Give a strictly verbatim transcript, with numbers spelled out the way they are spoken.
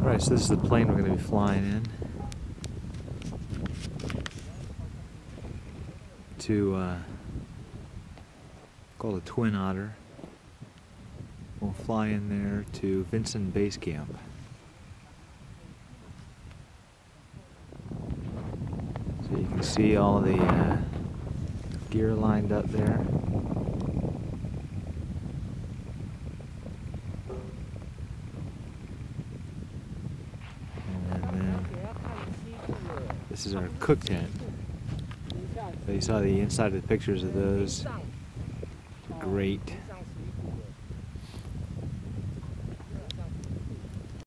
Alright, so this is the plane we're going to be flying in to uh, called a Twin Otter. We'll fly in there to Vincent Base Camp. So you can see all the uh, gear lined up there. This is our cook tent. So you saw the inside of the pictures of those. Great.